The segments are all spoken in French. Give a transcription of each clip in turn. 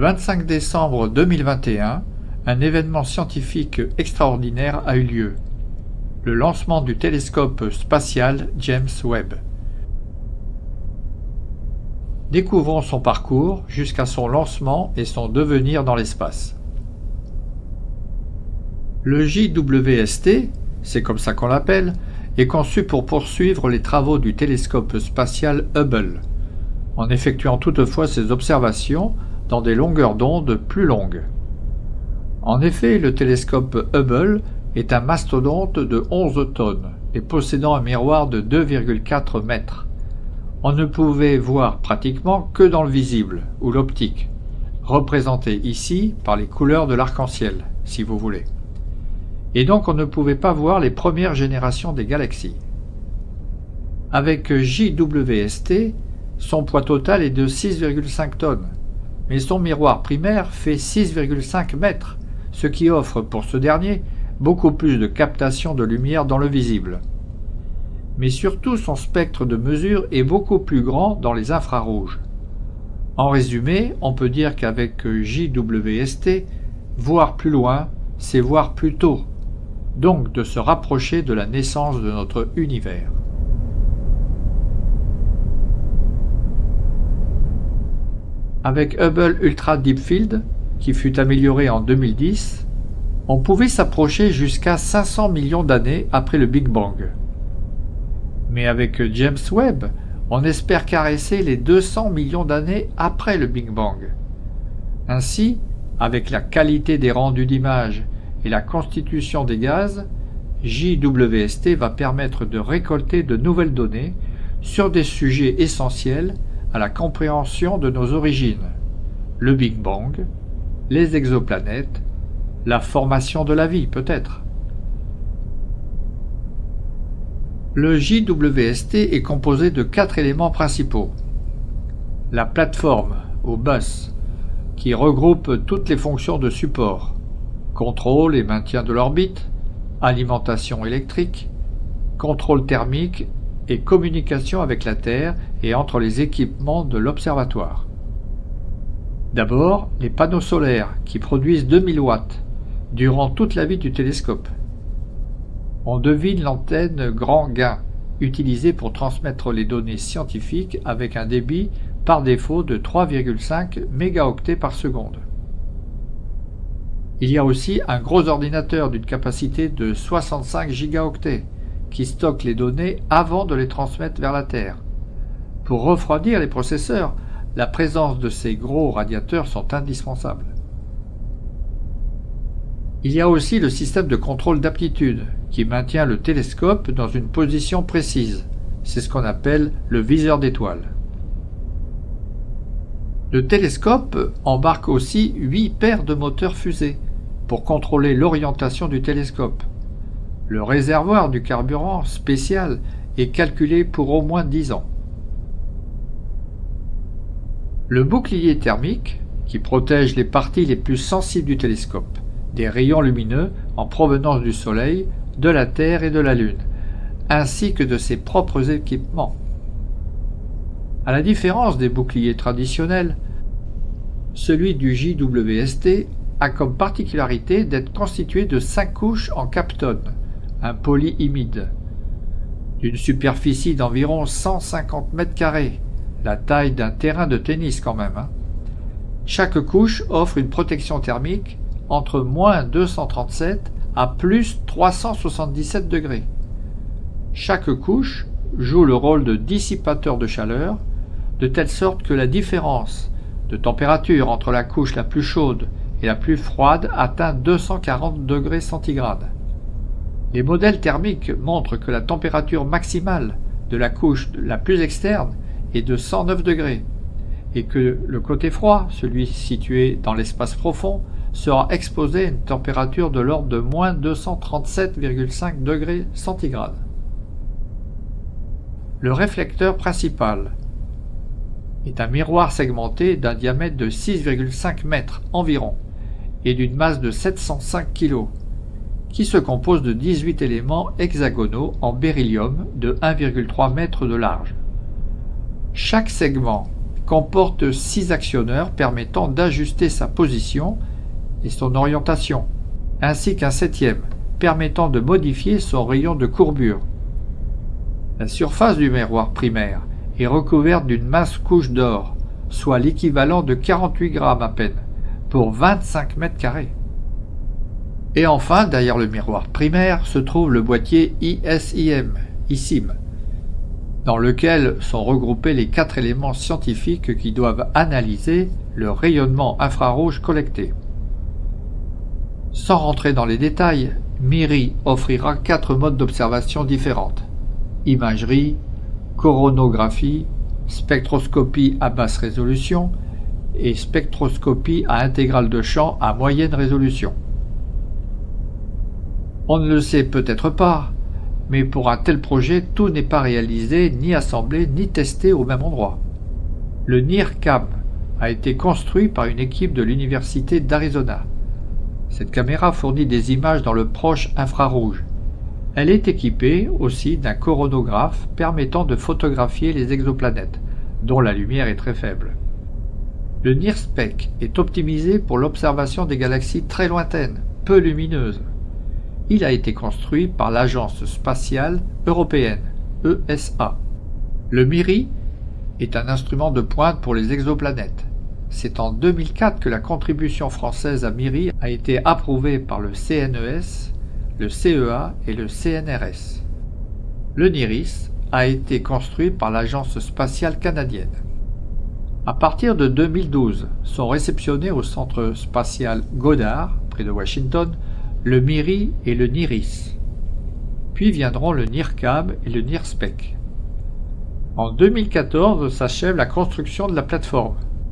25 décembre 2021, un événement scientifique extraordinaire a eu lieu. Le lancement du télescope spatial James Webb. Découvrons son parcours jusqu'à son lancement et son devenir dans l'espace. Le JWST, c'est comme ça qu'on l'appelle, est conçu pour poursuivre les travaux du télescope spatial Hubble, en effectuant toutefois ses observations dans des longueurs d'onde plus longues. En effet, le télescope Hubble est un mastodonte de 11 tonnes et possédant un miroir de 2,4 mètres. On ne pouvait voir pratiquement que dans le visible, ou l'optique, représenté ici par les couleurs de l'arc-en-ciel, si vous voulez. Et donc on ne pouvait pas voir les premières générations des galaxies. Avec JWST, son poids total est de 6,5 tonnes, mais son miroir primaire fait 6,5 mètres, ce qui offre pour ce dernier beaucoup plus de captation de lumière dans le visible. Mais surtout son spectre de mesure est beaucoup plus grand dans les infrarouges. En résumé, on peut dire qu'avec JWST, voir plus loin, c'est voir plus tôt, donc de se rapprocher de la naissance de notre univers. Avec Hubble Ultra Deep Field, qui fut amélioré en 2010, on pouvait s'approcher jusqu'à 500 millions d'années après le Big Bang. Mais avec James Webb, on espère caresser les 200 millions d'années après le Big Bang. Ainsi, avec la qualité des rendus d'image et la constitution des gaz, JWST va permettre de récolter de nouvelles données sur des sujets essentiels à la compréhension de nos origines, le Big Bang, les exoplanètes, la formation de la vie peut-être. Le JWST est composé de 4 éléments principaux. La plateforme, ou bus, qui regroupe toutes les fonctions de support, contrôle et maintien de l'orbite, alimentation électrique, contrôle thermique et communication avec la Terre et entre les équipements de l'observatoire. D'abord, les panneaux solaires qui produisent 2000 watts durant toute la vie du télescope. On devine l'antenne grand gain utilisée pour transmettre les données scientifiques avec un débit par défaut de 3,5 mégaoctets par seconde. Il y a aussi un gros ordinateur d'une capacité de 65 gigaoctets qui stocke les données avant de les transmettre vers la Terre. Pour refroidir les processeurs, la présence de ces gros radiateurs sont indispensables. Il y a aussi le système de contrôle d'aptitude qui maintient le télescope dans une position précise. C'est ce qu'on appelle le viseur d'étoiles. Le télescope embarque aussi 8 paires de moteurs fusées pour contrôler l'orientation du télescope. Le réservoir du carburant spécial est calculé pour au moins 10 ans. Le bouclier thermique, qui protège les parties les plus sensibles du télescope, des rayons lumineux en provenance du Soleil, de la Terre et de la Lune, ainsi que de ses propres équipements. À la différence des boucliers traditionnels, celui du JWST a comme particularité d'être constitué de 5 couches en kapton, un polyimide, d'une superficie d'environ 150 mètres carrés, la taille d'un terrain de tennis quand même. Chaque couche offre une protection thermique entre moins 237 à plus 377 degrés. Chaque couche joue le rôle de dissipateur de chaleur, de telle sorte que la différence de température entre la couche la plus chaude et la plus froide atteint 240 degrés centigrades. Les modèles thermiques montrent que la température maximale de la couche la plus externe est de 109 degrés et que le côté froid, celui situé dans l'espace profond, sera exposé à une température de l'ordre de moins 237,5 degrés centigrades. Le réflecteur principal est un miroir segmenté d'un diamètre de 6,5 mètres environ et d'une masse de 705 kg, qui se compose de 18 éléments hexagonaux en beryllium de 1,3 mètre de large. Chaque segment comporte 6 actionneurs permettant d'ajuster sa position et son orientation, ainsi qu'un 7e permettant de modifier son rayon de courbure. La surface du miroir primaire est recouverte d'une mince couche d'or, soit l'équivalent de 48 grammes à peine, pour 25 mètres carrés. Et enfin, derrière le miroir primaire se trouve le boîtier ISIM, dans lequel sont regroupés les 4 éléments scientifiques qui doivent analyser le rayonnement infrarouge collecté. Sans rentrer dans les détails, MIRI offrira 4 modes d'observation différentes: imagerie, coronographie, spectroscopie à basse résolution et spectroscopie à intégrale de champ à moyenne résolution. On ne le sait peut-être pas, mais pour un tel projet, tout n'est pas réalisé, ni assemblé, ni testé au même endroit. Le NIRCam a été construit par une équipe de l'Université d'Arizona. Cette caméra fournit des images dans le proche infrarouge. Elle est équipée aussi d'un coronographe permettant de photographier les exoplanètes, dont la lumière est très faible. Le NIRSPEC est optimisé pour l'observation des galaxies très lointaines, peu lumineuses. Il a été construit par l'Agence spatiale européenne, ESA. Le MIRI est un instrument de pointe pour les exoplanètes. C'est en 2004 que la contribution française à MIRI a été approuvée par le CNES, le CEA et le CNRS. Le NIRIS a été construit par l'Agence spatiale canadienne. À partir de 2012, sont réceptionnés au Centre spatial Goddard, près de Washington, le MIRI et le NIRIS. Puis viendront le NIRCam et le NIRSPEC. En 2014 s'achève la construction de la plateforme.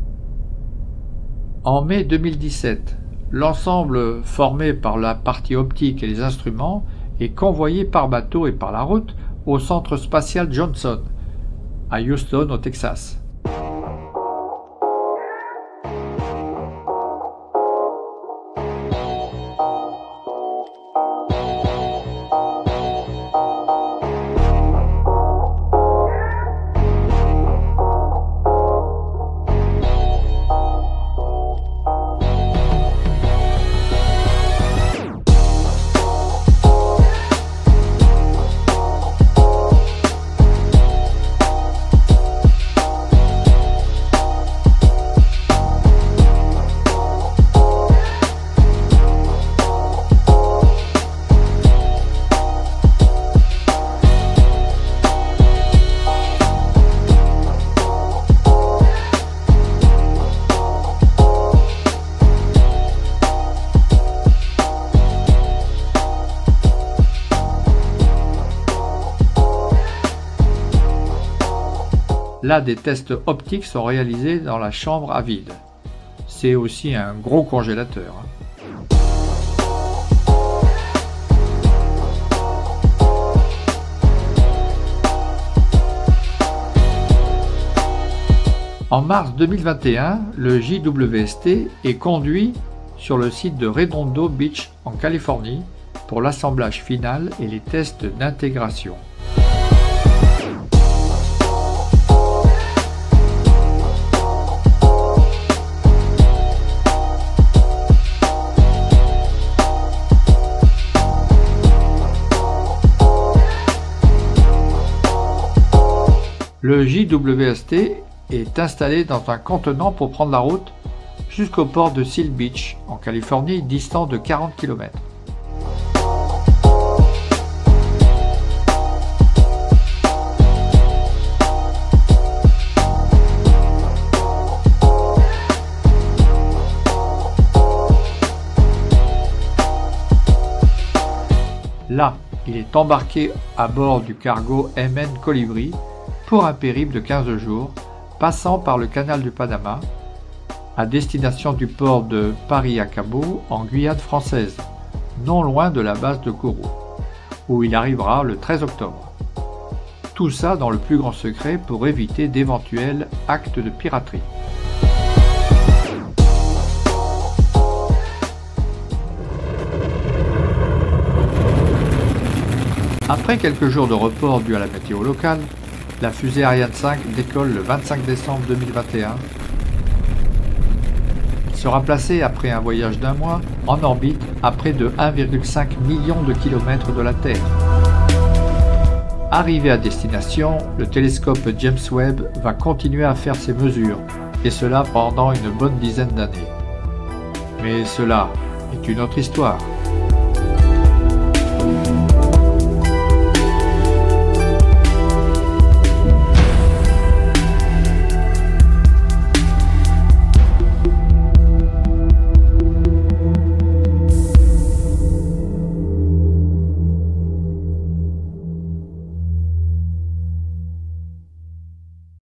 En mai 2017, l'ensemble formé par la partie optique et les instruments est convoyé par bateau et par la route au Centre spatial Johnson, à Houston, au Texas. Là, des tests optiques sont réalisés dans la chambre à vide. C'est aussi un gros congélateur. En mars 2021, le JWST est conduit sur le site de Redondo Beach en Californie pour l'assemblage final et les tests d'intégration. Le JWST est installé dans un contenant pour prendre la route jusqu'au port de Seal Beach, en Californie, distant de 40 km. Là, il est embarqué à bord du cargo MN Colibri pour un périple de 15 jours, passant par le canal du Panama, à destination du port de Paris-Acabo en Guyane française, non loin de la base de Kourou, où il arrivera le 13 octobre. Tout ça dans le plus grand secret pour éviter d'éventuels actes de piraterie. Après quelques jours de report dû à la météo locale, La fusée Ariane 5 décolle le 25 décembre 2021. Il sera placé après un voyage d'1 mois en orbite à près de 1,5 million de kilomètres de la Terre. Arrivé à destination, le télescope James Webb va continuer à faire ses mesures, et cela pendant une bonne dizaine d'années. Mais cela est une autre histoire.